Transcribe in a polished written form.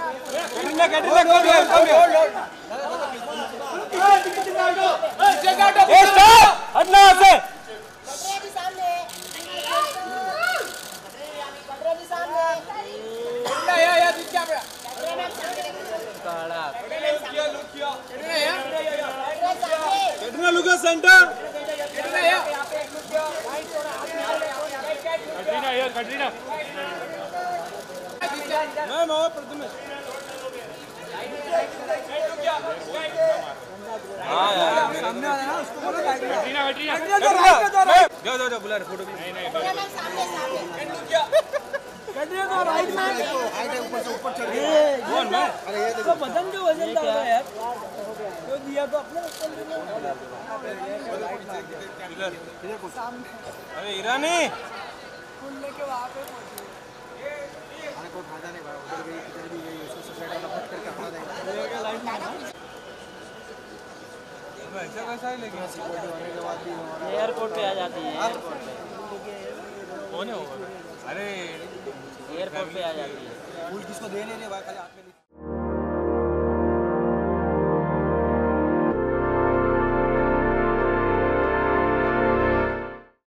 Katrina. Ma'am और प्रथमेश। हाँ यार सामने वाला ना उसको बोलो Katrina. जाओ बुला रहे फोटो भी नहीं कटरिना तो राइट में हाइट है ऊपर से ऊपर चढ़ गया कौन मैं अरे ये देखो बदन जो वजन डाल रहा है यार जो दिया तो अपने अरे ईरानी खुलने के वहां पे पहुंचे अरे कोई फायदा नहीं भाई उधर भी गई उसको सब्सिडी वाला फट करके हटा देगा लाइन में ऐसा कैसा ही लेकिन सिक्योरिटी होने के बाद भी एयरपोर्ट पे आ जाती है एयरपोर्ट पे कौन है वो अरे एयरपोर्ट पे आ जाती है फूल किसको दे नहीं रहे भाई खाली हाथ में